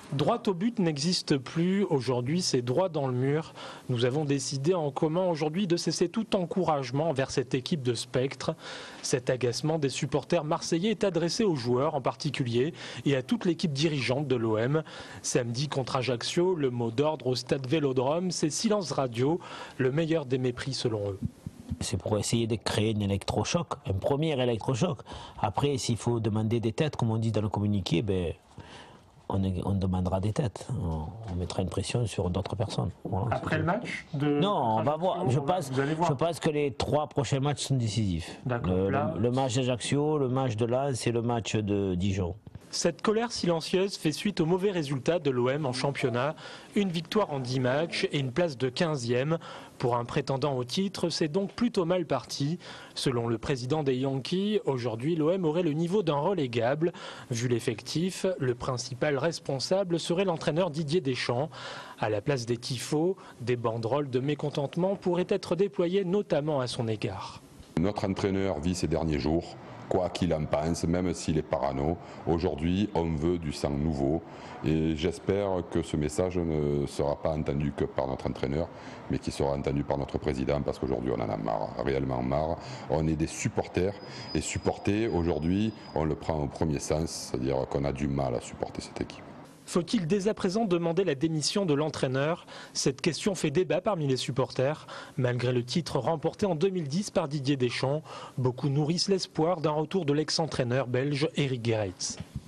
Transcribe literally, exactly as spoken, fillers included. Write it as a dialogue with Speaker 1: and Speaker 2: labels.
Speaker 1: Droit au but n'existe plus. Aujourd'hui, c'est droit dans le mur. Nous avons décidé en commun aujourd'hui de cesser tout encouragement envers cette équipe de spectres. Cet agacement des supporters marseillais est adressé aux joueurs en particulier et à toute l'équipe dirigeante de l'O M. Samedi contre Ajaccio, le mot d'ordre au stade Vélodrome, c'est silence radio, le meilleur des mépris selon eux.
Speaker 2: C'est pour essayer de créer un électrochoc, un premier électrochoc. Après, s'il faut demander des têtes, comme on dit dans le communiqué, ben, on, on demandera des têtes. On, on mettra une pression sur d'autres personnes. Voilà,
Speaker 3: après le match de
Speaker 2: Non, on va voir. Je pense,
Speaker 3: voir.
Speaker 2: je pense que les trois prochains matchs sont décisifs. Le,
Speaker 3: Là...
Speaker 2: le, le match d'Ajaccio, le match de Lens et le match de Dijon.
Speaker 1: Cette colère silencieuse fait suite aux mauvais résultats de l'O M en championnat. Une victoire en dix matchs et une place de quinzième. Pour un prétendant au titre, c'est donc plutôt mal parti. Selon le président des Yankees, aujourd'hui l'O M aurait le niveau d'un relégable. Vu l'effectif, le principal responsable serait l'entraîneur Didier Deschamps. À la place des tifos, des banderoles de mécontentement pourraient être déployées notamment à son égard.
Speaker 4: Notre entraîneur vit ces derniers jours. Quoi qu'il en pense, même s'il est parano, aujourd'hui on veut du sang nouveau et j'espère que ce message ne sera pas entendu que par notre entraîneur, mais qui sera entendu par notre président, parce qu'aujourd'hui on en a marre, réellement marre. On est des supporters et supporter aujourd'hui on le prend au premier sens, c'est-à-dire qu'on a du mal à supporter cette équipe.
Speaker 1: Faut-il dès à présent demander la démission de l'entraîneur? Cette question fait débat parmi les supporters. Malgré le titre remporté en deux mille dix par Didier Deschamps, beaucoup nourrissent l'espoir d'un retour de l'ex-entraîneur belge Eric Gerrits.